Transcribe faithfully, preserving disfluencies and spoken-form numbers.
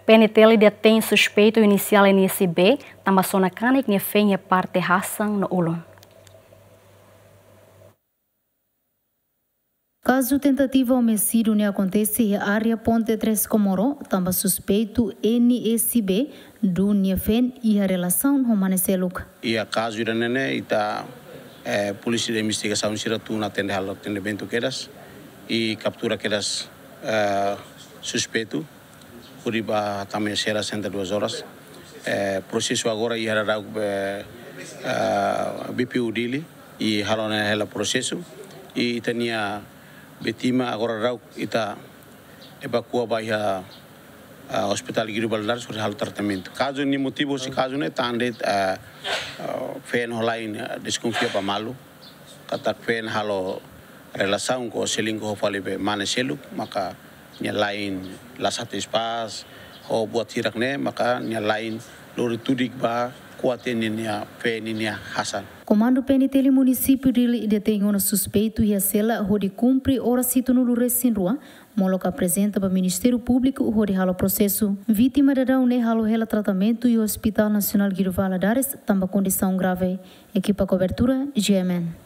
P N T L detém suspeito inicial N S B, também zona canik ne fenha parte Hassan no Ulon. Caso tentativa homicídio ne acontece em área Ponte três Comoro, também suspeito N S B do Niefen e a relação humaneseluk. E a caso ira nene ita eh, polícia de investigação sira tu na tende halo tende bento quedas e captura quedas eh, suspeito por iba também será senta duas horas. Eh, processo agora ia dar eh, uh, B P U dele e halo ne hela processo e tenia betima agora rau ita evacua baia uh, hospital Giri Baldar sobre hal tratamento. Caso ni motivo se caso ne tande uh, uh, fen holain uh, desconfia pa malu kata fen halo relação com seling ko fale be maneselu maka nya lain la satisfaz ho buat hirak ne maka nya lain lori tudik ba kuatenia peninia Hassan. Comando P N T L município de detém um suspeito e a cela onde cumpre hora cito no Luresin Rua, moloca apresenta para o Ministério Público onde halo processo. Vítima da daune halo hela tratamento e o Hospital Nacional Giro Valadares também condição grave. Equipa cobertura G M N.